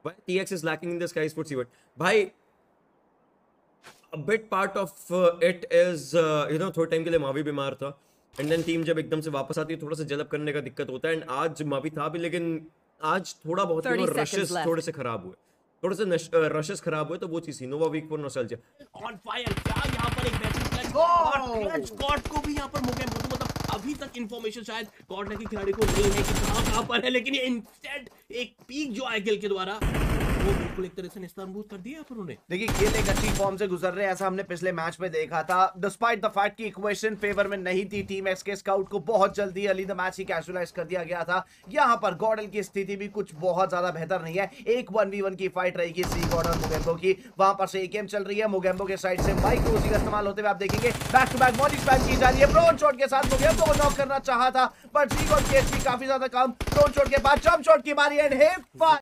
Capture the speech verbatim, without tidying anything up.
Why T X is lacking in the Sky Sports event? भाई a bit part of uh, it is uh, you know थोड़े time के लिए मावी बीमार था and then team जब एकदम से वापस आती है थोड़ा सा जलब करने का दिक्कत होता है एंड आज मावी था भी लेकिन आज थोड़ा बहुत यू नो रशेस थोड़े से खराब हुए थोड़े से रशेस खराब हुए तो वो चीज थी Nova week for nostalgia on fire क्या यहां पर एक बेस्ट क्लच और क्लच गॉड को भी यहां पर मुगे मतलब अभी तक इंफॉर्मेशन शायद गॉड ने की खिलाड़ी को नहीं है कि कहां कहां पर है लेकिन ये इंस्टेंट एक पीक जो आईगेल के द्वारा वो बिल्कुल एक तरह से निस्तारबूद कर दिया पर उन्होंने। देखिए खेल एक अच्छी फॉर्म से गुजर रहे हैं ऐसा हमने पिछले मैच में देखा था डिस्पाइट द फैक्ट की इक्वेशन फेवर में नहीं थी टीम एक्स के स्काउट को बहुत जल्दी अर्ली द मैच ही कैजुअलाइज कर दिया गया था। यहां पर गॉडल की स्थिति भी कुछ बहुत ज्यादा बेहतर नहीं है। एक वन वी वन की फाइट रहेगी सी गॉड और मोगेम्बो की। वहां पर से एक गेम चल रही है मोगेम्बो के साइड से माइक रोजी का इस्तेमाल होते हुए आप देखेंगे back to back molly spam की जा रही है। प्रोन शॉट के साथ मोगेम्बो को नॉक करना चाहा था बट सी गॉड की एचपी काफी ज्यादा कम। प्रोन शॉट के बाद जंप शॉट की बारी एंड हिप